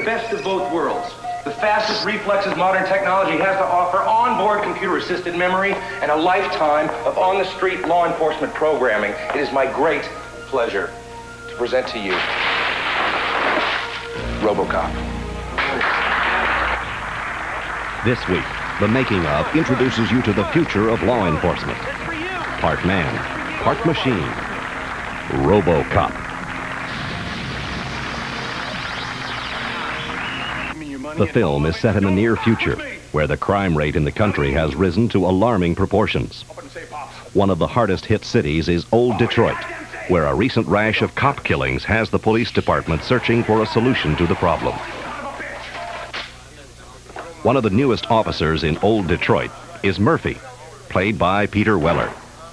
best of both worlds. The fastest reflexes modern technology has to offer, onboard computer-assisted memory, and a lifetime of on-the-street law enforcement programming. It is my great pleasure to present to you RoboCop. This week, The Making Of introduces you to the future of law enforcement. Part man, part machine. RoboCop. The film is set in the near future, where the crime rate in the country has risen to alarming proportions. One of the hardest hit cities is Old Detroit, where a recent rash of cop killings has the police department searching for a solution to the problem. One of the newest officers in Old Detroit is Murphy, played by Peter Weller.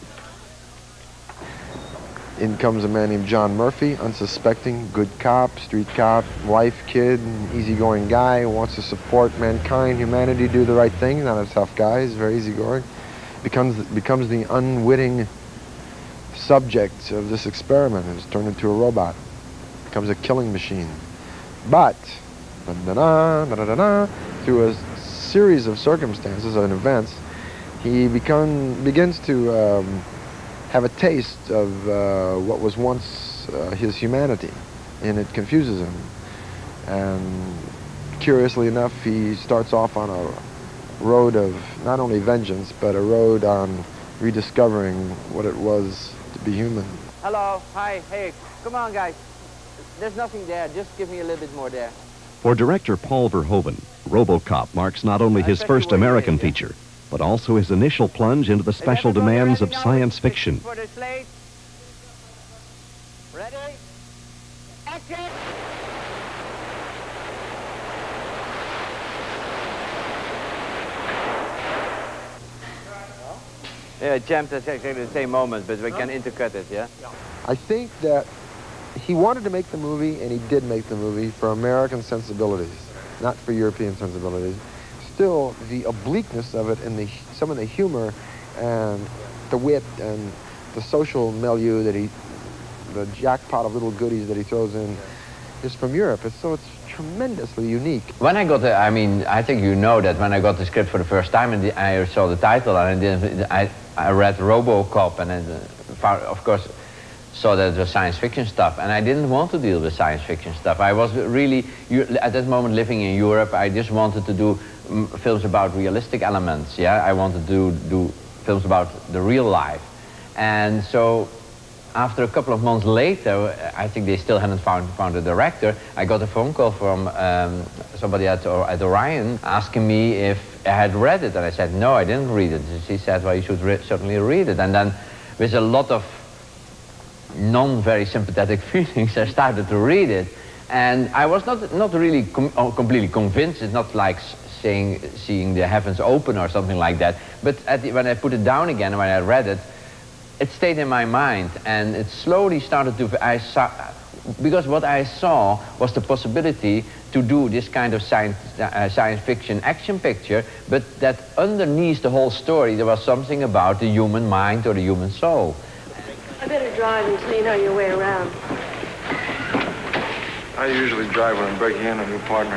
In comes a man named John Murphy, unsuspecting, good cop, street cop, wife, kid, easygoing guy, wants to support mankind, humanity, do the right thing. Not a tough guy, he's very easygoing. Becomes the unwitting subject of this experiment and is turned into a robot. Becomes a killing machine. But, through a series of circumstances and events, he begins to have a taste of what was once his humanity, and it confuses him. And curiously enough, he starts off on a road of not only vengeance, but a road on rediscovering what it was to be human. Hello, hi, hey, come on guys. There's nothing there, just give me a little bit more there. For director Paul Verhoeven, RoboCop marks not only his first American feature, but also his initial plunge into the special demands of science fiction. Ready? Action! Yeah, jammed at exactly the same moment, but we can intercut it, yeah? I think that he wanted to make the movie, and he did make the movie, for American sensibilities, not for European sensibilities. Still, the obliqueness of it and some of the humor and the wit and the social milieu that the jackpot of little goodies that he throws in is from Europe. So it's tremendously unique. When I got I think you know that when I got the script for the first time and I saw the title and I read RoboCop and then of course saw that it was science fiction stuff, and I didn't want to deal with science fiction stuff. I was really, at that moment, living in Europe. I just wanted to do films about realistic elements, yeah? I wanted to do films about the real life. And so, after a couple of months later, I think they still hadn't found a director, I got a phone call from somebody at Orion asking me if I had read it, and I said, no, I didn't read it. She said, well, you should certainly read it. And then, with a lot of non-very sympathetic feelings, I started to read it, and I was not really completely convinced. It's not like seeing the heavens open or something like that, but when I put it down again, when I read it, it stayed in my mind, and it slowly started to, because what I saw was the possibility to do this kind of science fiction action picture, but that underneath the whole story there was something about the human mind or the human soul. I better drive until you know your way around. I usually drive when I'm breaking in a new partner.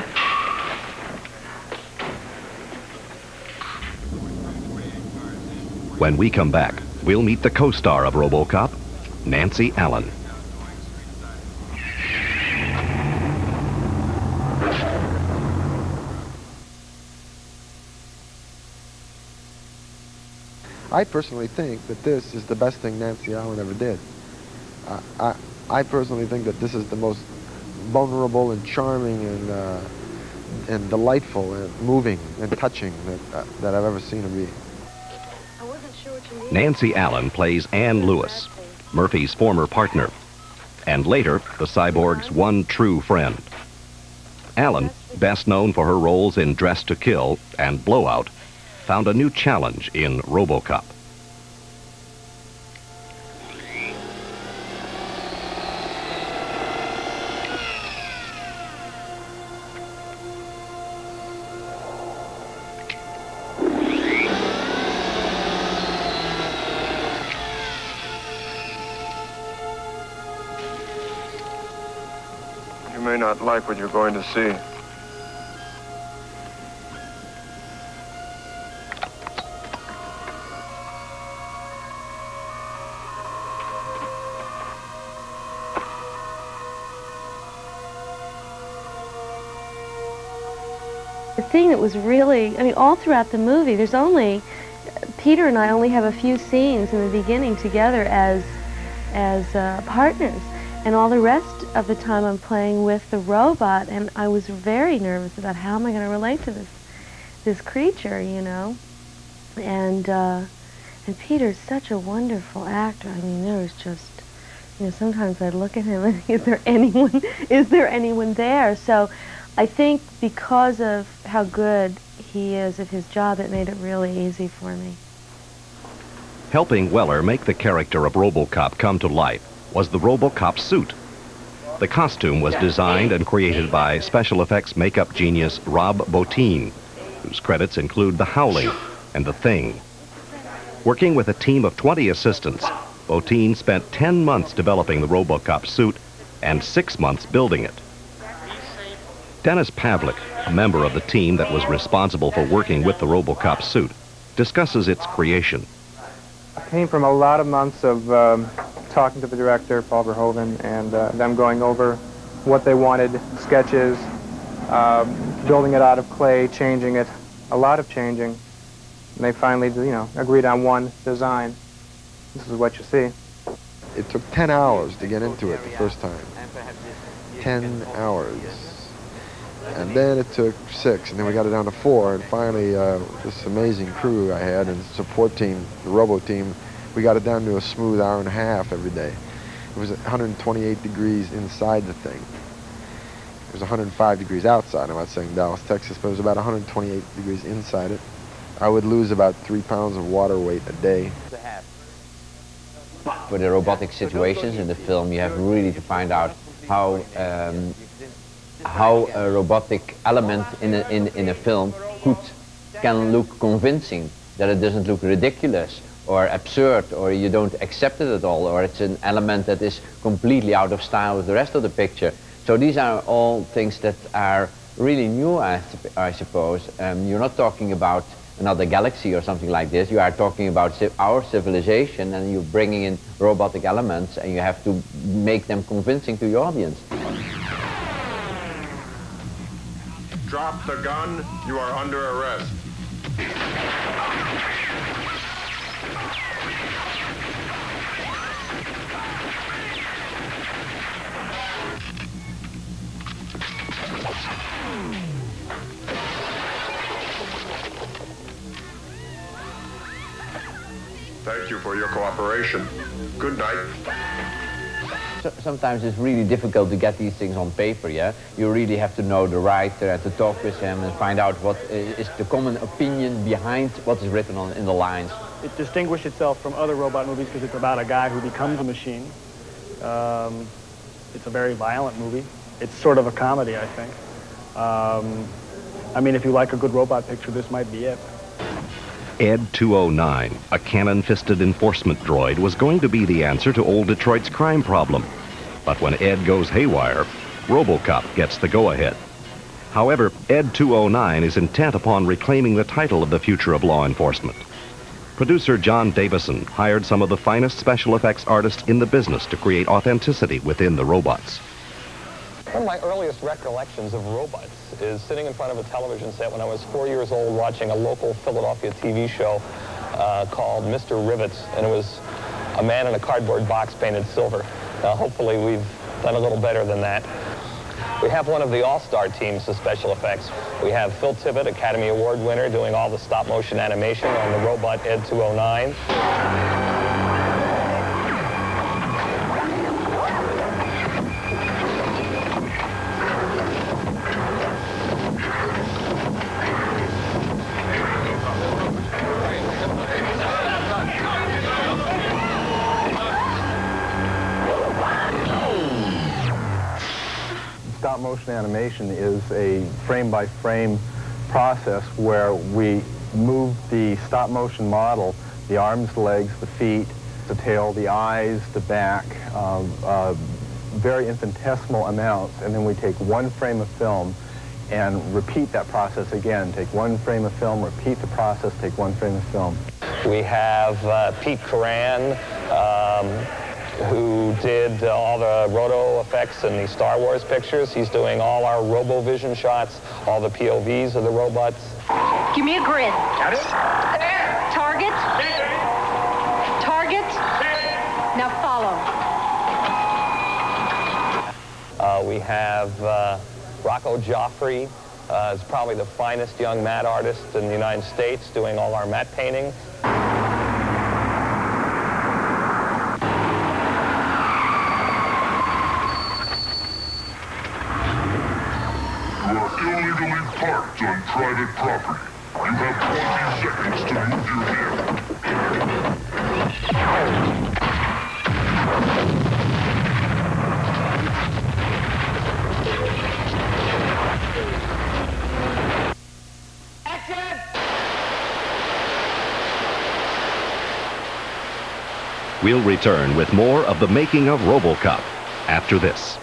When we come back, we'll meet the co-star of RoboCop, Nancy Allen. I personally think that this is the best thing Nancy Allen ever did. I personally think that this is the most vulnerable and charming and delightful and moving and touching that I've ever seen her be. Nancy Allen plays Ann Lewis, Murphy's former partner, and later the cyborg's one true friend. Allen, best known for her roles in Dress to Kill and Blowout, found a new challenge in RoboCop. You may not like what you're going to see. The thing that was really, I mean, all throughout the movie, there's only, Peter and I only have a few scenes in the beginning together as partners. And all the rest of the time I'm playing with the robot, and I was very nervous about how am I going to relate to this creature, you know. And Peter's such a wonderful actor. I mean, there was just, you know, sometimes I'd look at him and is there anyone there? So I think because of how good he is at his job, it made it really easy for me. Helping Weller make the character of RoboCop come to life was the RoboCop suit. The costume was designed and created by special effects makeup genius Rob Bottin, whose credits include The Howling and The Thing. Working with a team of 20 assistants, Bottin spent 10 months developing the RoboCop suit and 6 months building it. Dennis Pavlik, a member of the team that was responsible for working with the RoboCop suit, discusses its creation. It came from a lot of months of talking to the director, Paul Verhoeven, and them going over what they wanted, sketches, building it out of clay, changing it, a lot of changing. And they finally, you know, agreed on one design. This is what you see. It took 10 hours to get into it the first time. 10 hours. And then it took 6, and then we got it down to 4, and finally this amazing crew I had and support team, the robo team, we got it down to a smooth hour and a half every day. It was 128 degrees inside the thing. It was 105 degrees outside. I'm not saying Dallas, Texas, but it was about 128 degrees inside it. I would lose about 3 pounds of water weight a day. For the robotic situations in the film, you have really to find out how a robotic element in a film can look convincing, that it doesn't look ridiculous or absurd, or you don't accept it at all, or it's an element that is completely out of style with the rest of the picture. So these are all things that are really new, I suppose. You're not talking about another galaxy or something like this. You are talking about our civilization, and you're bringing in robotic elements, and you have to make them convincing to your audience. Drop the gun. You are under arrest. Thank you for your cooperation. Good night. Sometimes it's really difficult to get these things on paper, yeah? You really have to know the writer and to talk with him and find out what is the common opinion behind what is written in the lines. It distinguished itself from other robot movies because it's about a guy who becomes a machine. It's a very violent movie. It's sort of a comedy, I think. I mean, if you like a good robot picture, this might be it. Ed 209, a cannon-fisted enforcement droid, was going to be the answer to old Detroit's crime problem. But when Ed goes haywire, RoboCop gets the go-ahead. However, Ed 209 is intent upon reclaiming the title of the future of law enforcement. Producer John Davison hired some of the finest special effects artists in the business to create authenticity within the robots. One of my earliest recollections of robots is sitting in front of a television set when I was 4 years old watching a local Philadelphia TV show called Mr. Rivets, and it was a man in a cardboard box painted silver. Hopefully we've done a little better than that. We have one of the all-star teams of special effects. We have Phil Tippett, Academy Award winner, doing all the stop-motion animation on the robot Ed 209. Stop-motion animation is a frame-by-frame process where we move the stop-motion model, the arms, the legs, the feet, the tail, the eyes, the back, very infinitesimal amounts, and then we take one frame of film and repeat that process again. Take one frame of film, repeat the process, take one frame of film. We have Pete Coran, who did all the roto effects in the Star Wars pictures. He's doing all our RoboVision shots, all the POVs of the robots. Give me a grid. Target. Target. Now follow. We have Rocco Joffrey, is probably the finest young matte artist in the United States, doing all our matte paintings. You are illegally parked on private property. You have 20 seconds to move your vehicle. We'll return with more of the making of RoboCop after this.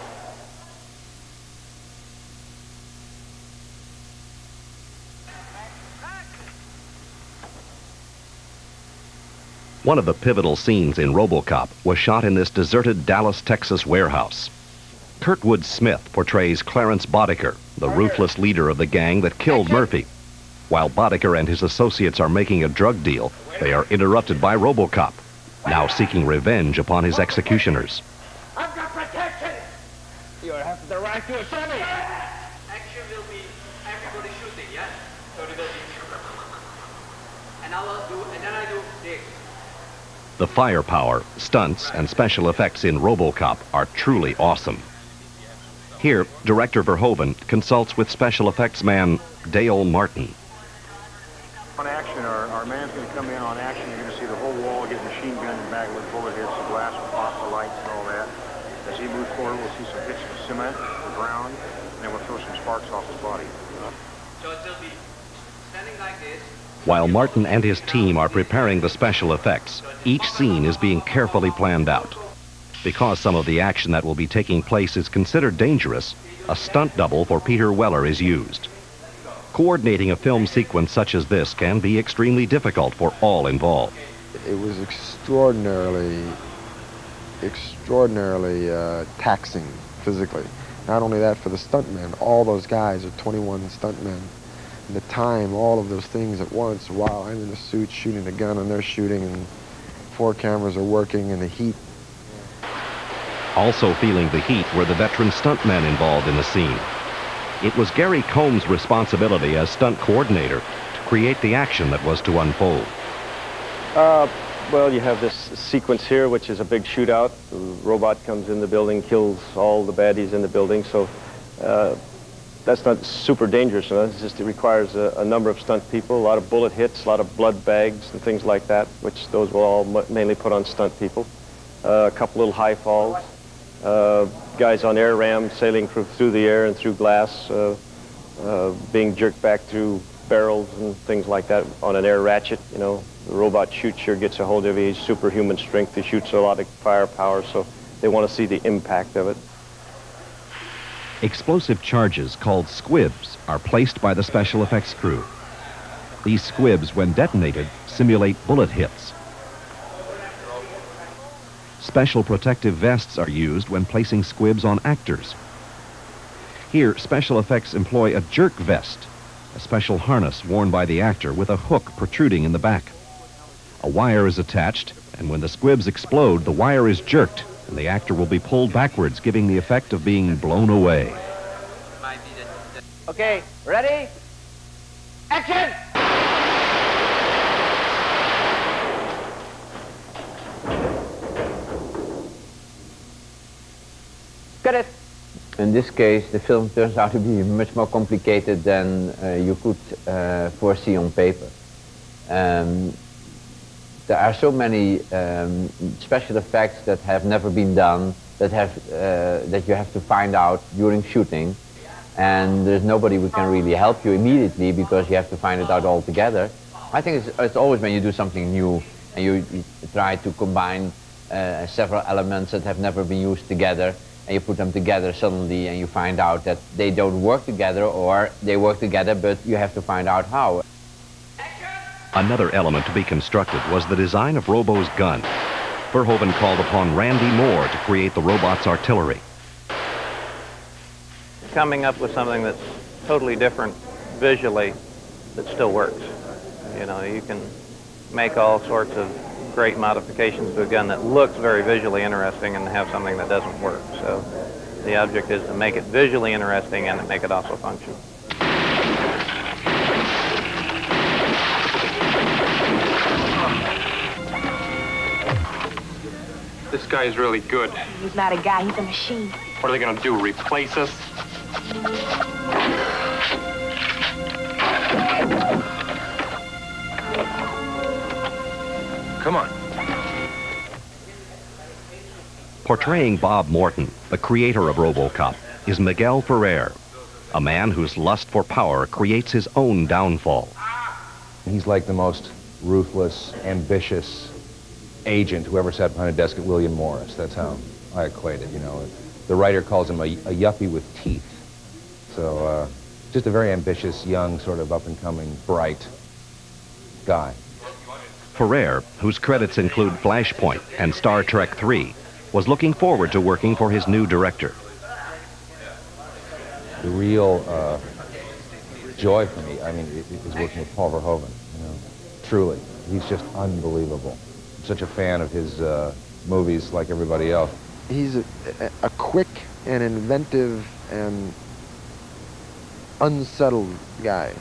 One of the pivotal scenes in RoboCop was shot in this deserted Dallas, Texas warehouse. Kurtwood Smith portrays Clarence Boddicker, the ruthless leader of the gang that killed Murphy. While Boddicker and his associates are making a drug deal, they are interrupted by RoboCop, now seeking revenge upon his executioners. I've got protection! You have the right to assault me! Action will be everybody shooting, yeah? So they will be... And then I do this. The firepower, stunts, and special effects in RoboCop are truly awesome. Here, Director Verhoeven consults with special effects man Dale Martin. On action, our man's going to come in on action. You're going to see the whole wall get machine gunned and back with bullet hits. The glass will pop, the lights and all that. As he moves forward, we'll see some hits to cement, the ground, and then we'll throw some sparks off his body. So it will be standing like this. While Martin and his team are preparing the special effects, each scene is being carefully planned out. Because some of the action that will be taking place is considered dangerous, a stunt double for Peter Weller is used. Coordinating a film sequence such as this can be extremely difficult for all involved. It was extraordinarily taxing physically. Not only that, for the stuntmen, all those guys are 21 stuntmen. And the time, all of those things at once, while I'm in the suit shooting the gun and they're shooting and 4 cameras are working in the heat. Also feeling the heat were the veteran stuntmen involved in the scene. It was Gary Combs' responsibility as stunt coordinator to create the action that was to unfold. Well, you have this sequence here, which is a big shootout. The robot comes in the building, kills all the baddies in the building, so that's not super dangerous. It's just it requires a number of stunt people, a lot of bullet hits, a lot of blood bags and things like that, which those will all mainly put on stunt people. A couple little high falls. Guys on air rams sailing through the air and through glass, being jerked back through barrels and things like that on an air ratchet. You know, the robot chute sure gets a hold of you. He's superhuman strength. He shoots a lot of firepower, so they want to see the impact of it. Explosive charges called squibs are placed by the special effects crew. These squibs, when detonated, simulate bullet hits. Special protective vests are used when placing squibs on actors. Here, special effects employ a jerk vest, a special harness worn by the actor with a hook protruding in the back. A wire is attached, and when the squibs explode, the wire is jerked, and the actor will be pulled backwards, giving the effect of being blown away. Okay, ready? Action! Got it. In this case, the film turns out to be much more complicated than you could foresee on paper. There are so many special effects that have never been done, that you have to find out during shooting, and there's nobody who can really help you immediately because you have to find it out all together. I think it's always when you do something new and you try to combine several elements that have never been used together, and you put them together suddenly and you find out that they don't work together, or they work together but you have to find out how. Another element to be constructed was the design of Robo's gun. Verhoeven called upon Randy Moore to create the robot's artillery. Coming up with something that's totally different visually that still works. You know, you can make all sorts of great modifications to a gun that looks very visually interesting and have something that doesn't work. So the object is to make it visually interesting and to make it also function. This guy is really good. He's not a guy, he's a machine. What are they going to do, replace us? Come on. Portraying Bob Morton, the creator of RoboCop, is Miguel Ferrer, a man whose lust for power creates his own downfall. He's like the most ruthless, ambitious agent who ever sat behind a desk at William Morris. That's how I equate it, you know. The writer calls him a yuppie with teeth. So just a very ambitious, young, sort of up-and-coming, bright guy. Ferrer, whose credits include Flashpoint and Star Trek III, was looking forward to working for his new director. The real joy for me, I mean, is working with Paul Verhoeven, you know, truly. He's just unbelievable. I'm such a fan of his movies like everybody else. He's a quick and inventive and unsettled guy.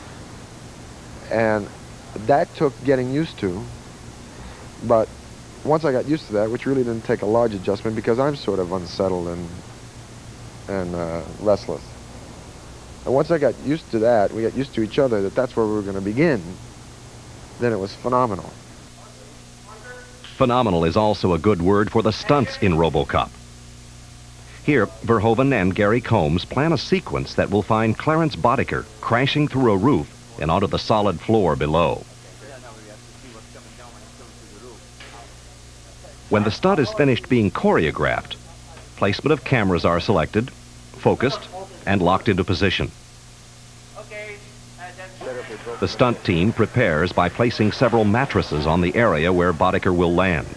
And that took getting used to, but once I got used to that, which really didn't take a large adjustment because I'm sort of unsettled and restless. And once I got used to that, we got used to each other, that's where we were going to begin, then it was phenomenal. Phenomenal is also a good word for the stunts in RoboCop. Here, Verhoeven and Gary Combs plan a sequence that will find Clarence Boddicker crashing through a roof and onto the solid floor below. When the stunt is finished being choreographed, placement of cameras are selected, focused, and locked into position. The stunt team prepares by placing several mattresses on the area where Boddicker will land.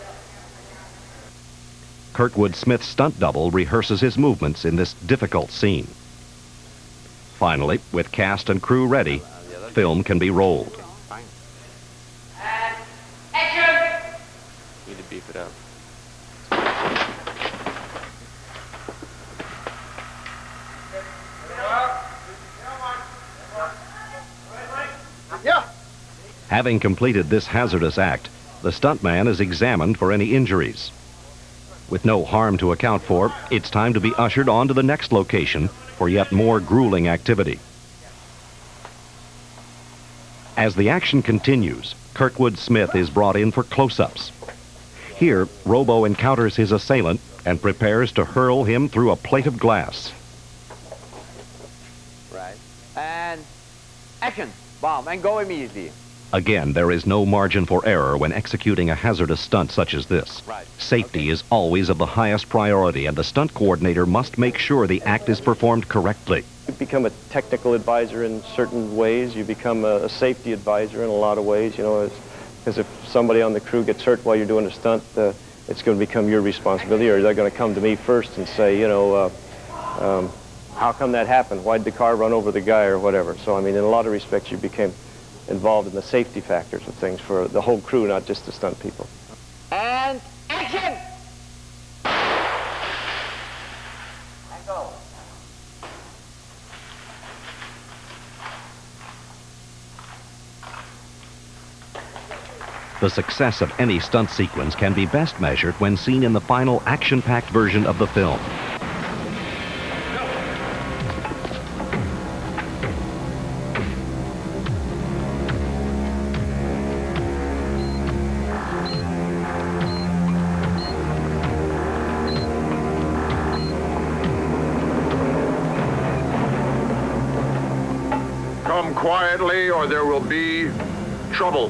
Kurtwood Smith's stunt double rehearses his movements in this difficult scene. Finally, with cast and crew ready, film can be rolled. Action! Need to beef it up. Having completed this hazardous act, the stuntman is examined for any injuries. With no harm to account for, it's time to be ushered on to the next location for yet more grueling activity. As the action continues, Kurtwood Smith is brought in for close-ups. Here, Robo encounters his assailant and prepares to hurl him through a plate of glass. Right. And action. Bomb. And go immediately. Again, there is no margin for error when executing a hazardous stunt such as this. Right. Safety is always of the highest priority, and the stunt coordinator must make sure the act is performed correctly. You become a technical advisor in certain ways. You become a safety advisor in a lot of ways, you know, because if somebody on the crew gets hurt while you're doing a stunt, it's going to become your responsibility, or they're going to come to me first and say, you know, how come that happened? Why did the car run over the guy or whatever? So, I mean, in a lot of respects, you became involved in the safety factors of things for the whole crew, not just the stunt people. And action! And go. The success of any stunt sequence can be best measured when seen in the final action-packed version of the film. Come quietly or there will be trouble.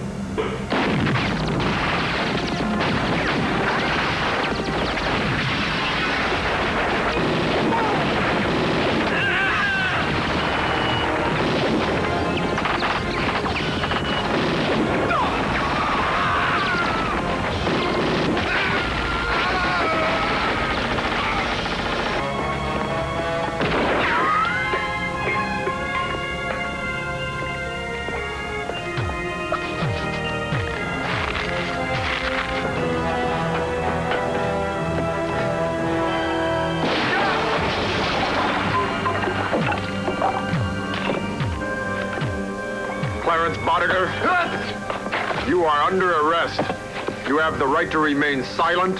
Clarence Boddicker. You are under arrest. You have the right to remain silent.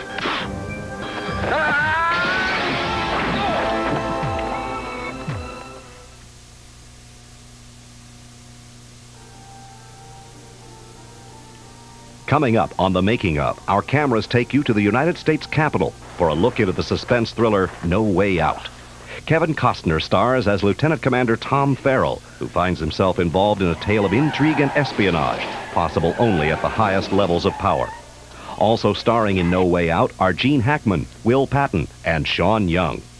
Coming up on The Making Of, our cameras take you to the United States Capitol for a look into the suspense thriller No Way Out. Kevin Costner stars as Lieutenant Commander Tom Farrell, who finds himself involved in a tale of intrigue and espionage, possible only at the highest levels of power. Also starring in No Way Out are Gene Hackman, Will Patton, and Sean Young.